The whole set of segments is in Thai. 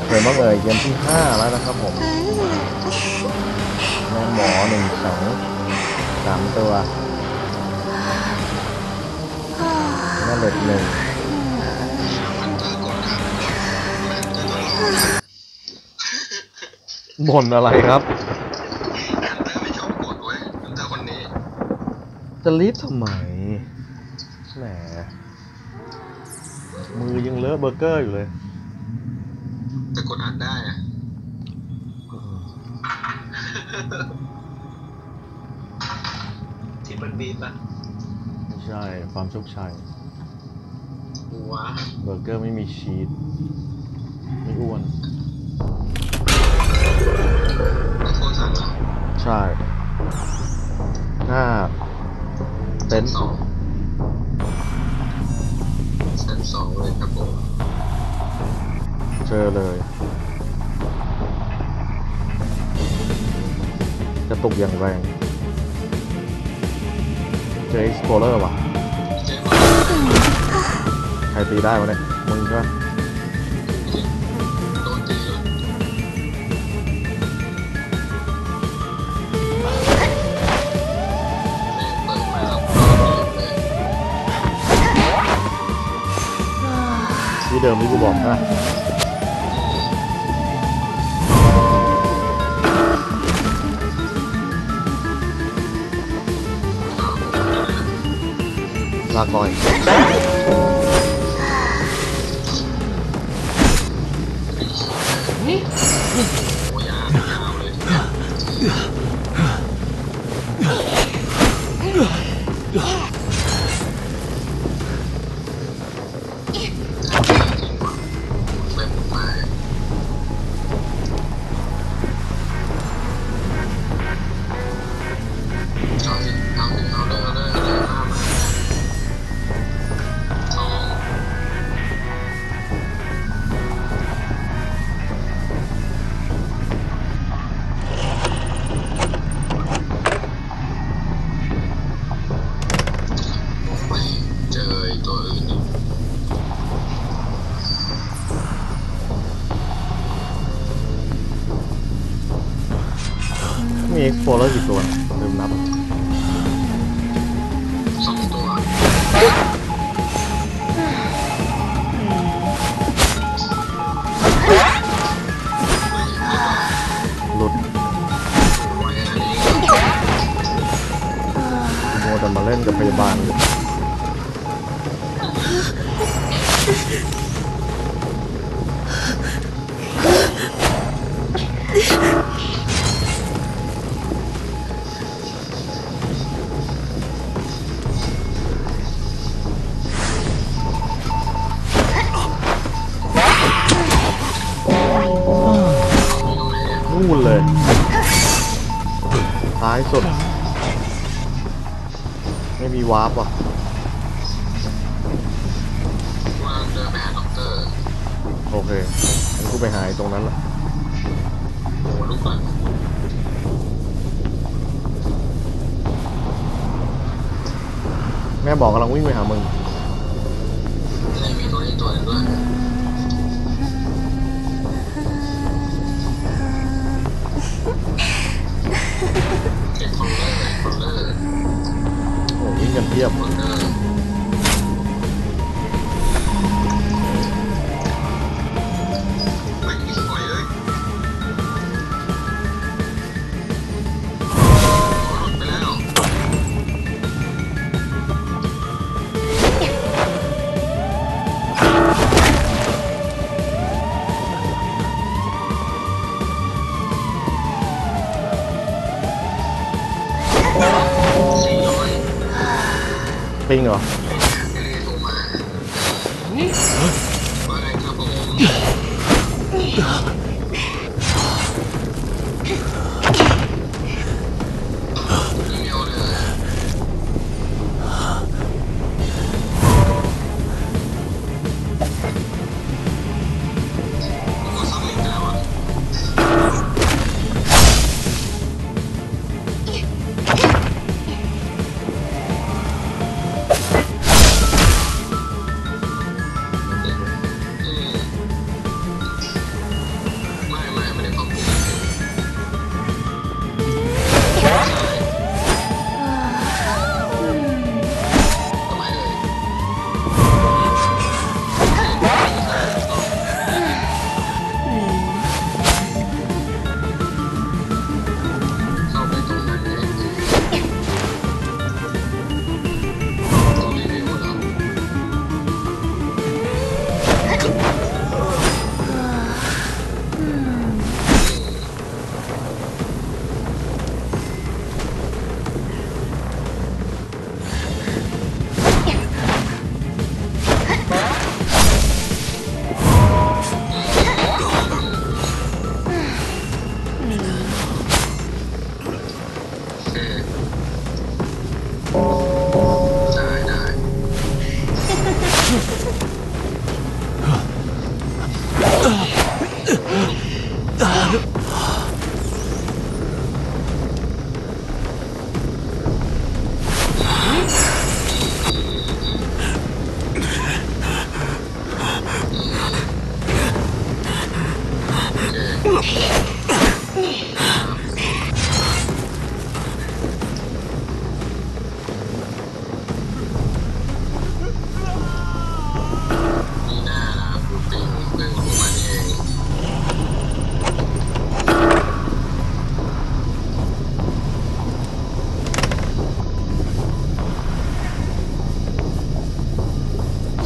เคยมาเอ่ยเกมที่5แล้วนะครับผมแม่หมอ1 2 3ตัวแม่เหล็ก1บ่นอะไรครับจะรีบทำไมแหมมือยังเลอะเบอร์เกอร์อยู่เลยแต่กดอัดได้อะที่มันบีบอะไม่ใช่ความโชคชัยหัวเบอร์เกอร์ไม่มีชีสไม่อ้วนไม่โคตรสั่งเหรอใช่หน้าเต็นท์ 2เลยครับผมเจอเลยจะตกอย่างแรงเจอ Explorer ว่ะใครตีได้วะเนี่ยมึงก็โดนตีเลยเปิดมาแล้วที่เดิมที่กูบอกนะลาก่อยมี Explorer กี่ตัวลืมนับ 2 ตัวหลุดโมแต่มาเล่นกับพยาบาลอยู่นู่นเลยท้ายสุดไม่มีวาร์ปว่ะว่าเดินไปหาด็อกเตอร์โอเคงั้นกูไปหาตรงนั้นละโอ้ลูกก่อนแม่บอกกำลังวิ่งไปหามึงไม่มีตัวนี้ตัวนึงด้วยเก็บคอนเลอร์โอ้วิ่งกันเพียบปิงเหรอ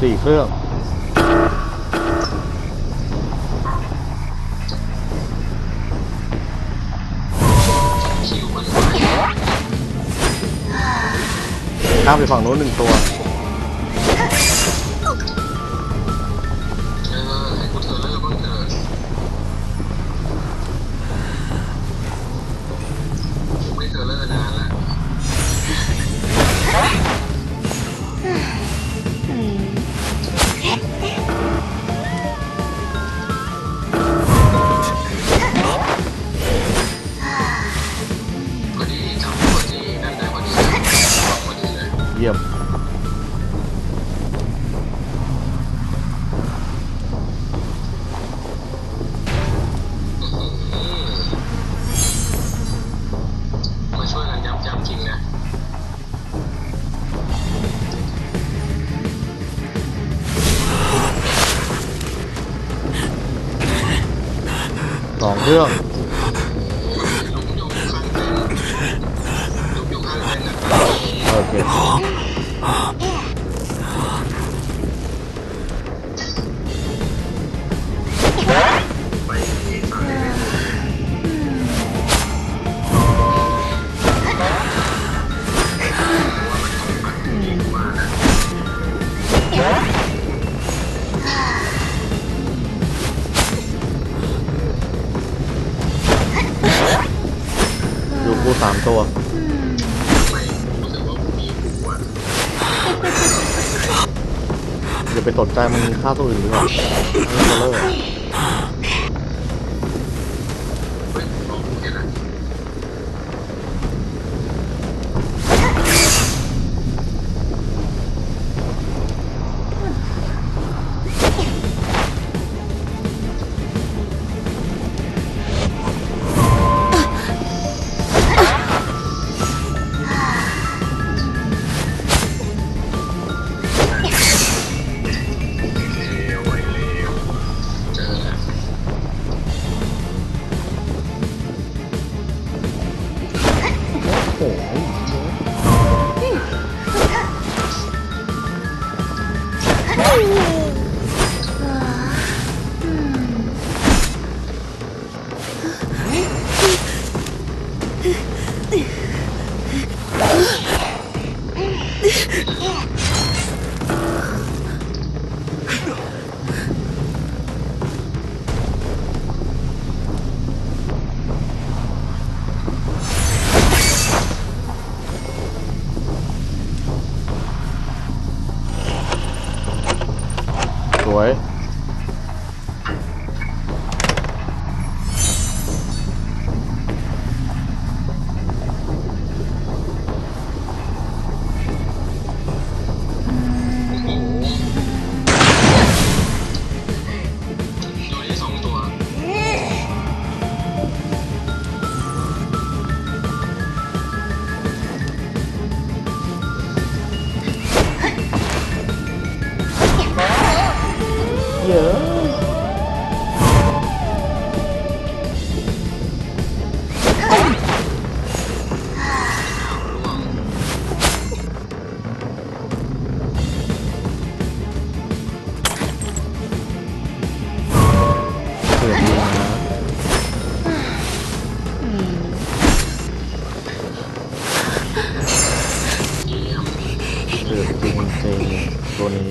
4 เครื่องคิวมันไวข้ามไปฝั่งโน้น1 ตัวให้กูเธอเลิกบ้างเถอะผมไม่เธอเลิกนานแล้วพอดีจับพอดีนั่นได้พอดีพอดีเลยเยี่ยมมาช่วยกันย้ำจริงนะ 2 เครื่องลุกอยู่ข้างเต็นลุกอยู่ข้างเต็นนะโอเคไปฝั่งนี้ดีกว่านะอยู่กู3 ตัวไม่รู้สึกว่ามีหัวอย่าไปสนใจมันฆ่าตัวอื่นดีกว่าอันนี้ก็เลิกเฮ้ยลองดูแค่นั้น เร็วไอ้เร็วเจอแล้วโอ้โหสวยโอ้โหดูที่2 ตัวเยอะเสือกยิงนะเยี่ยมเสือกจริงจริงตัวนี้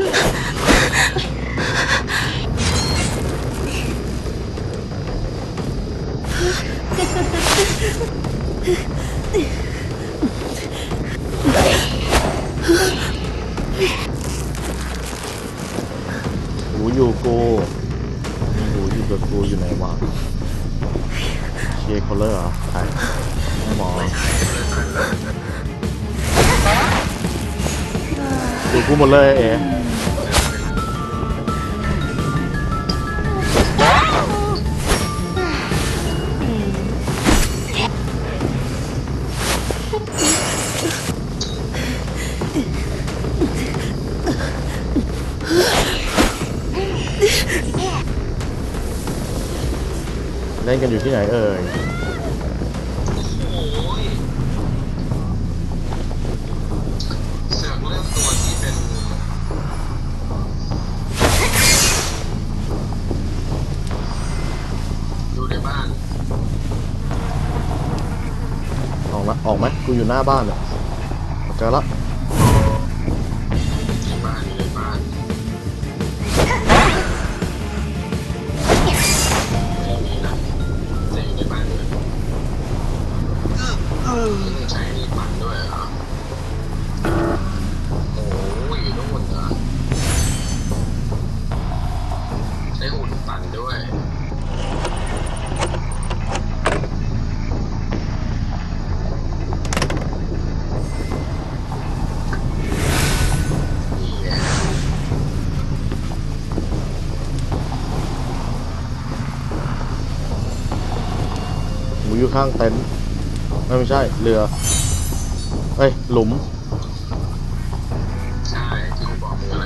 หูอยู่กูหูอยู่กับกูอยู่ไหนวะเชียร์คอลเลอร์เหรอใครไม่หมออยู่กูหมดเลยเอ๋ เล่นกันอยู่ที่ไหนเอ่ยโอ้ยเสือกเลือกตัวที่เป็นออกไหมกูอยู่หน้าบ้านเนี่ยเจอละในบ้านในบ้านไม่มีนะแต่อยู่ในบ้านเลยใช้นี่ปั่นด้วยเหรอโอ้ยนู่นเหรอใช้หุ่นปั่นด้วยหมูอยู่ข้างเต็นท์ไม่ใช่เรือเอ้ยหลุมใช่ที่กูบอกมึงอะไร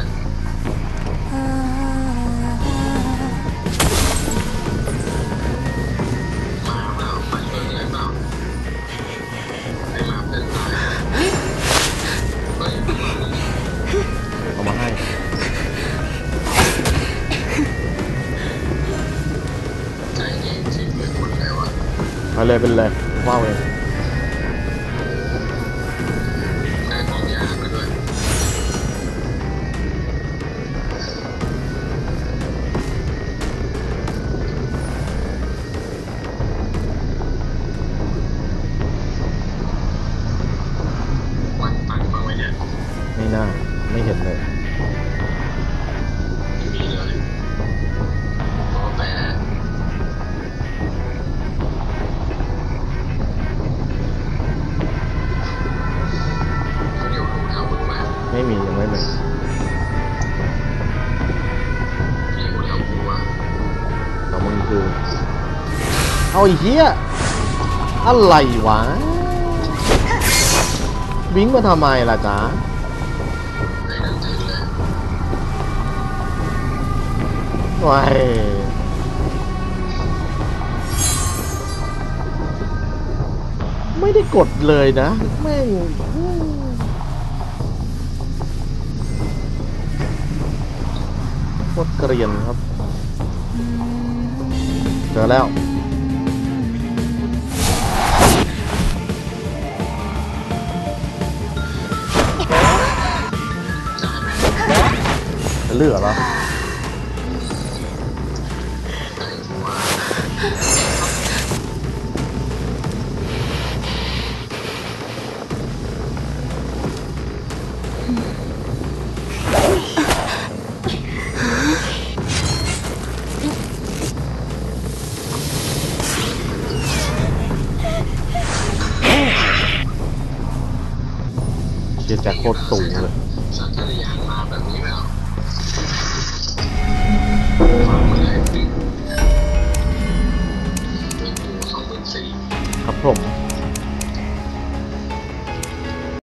มาเปล่ามาช่วยเลยเปล่าให้มาเพื่อนตายเฮ้ยเอามาให้ใจเย็นสิเป็นคนเลยวะไปเลยเป็นเลยว้าวเองได้ของยามาด้วยวันปั่นมาไว้เนี่ยไม่น่าไม่เห็นเลยไม่มีเลยเพราะแต่เขาอยู่รูแถวมึงไหมไม่มียังไม่มีมีอยู่แถวกูอ่ะแต่มึงคือเอาไอ้เหี้ยอะไรวะวิ่งมาทำไมล่ะจ๊ะไอ้นั่นตื่นเลยว้ายไม่ได้กดเลยนะแม่งโคตรเกรียนครับเจอแล้วจะเลือกเหรอ เชียร์แจ็คโคตรสูงเลยสัญชาตญาณมาแบบนี้ไหมเหรอ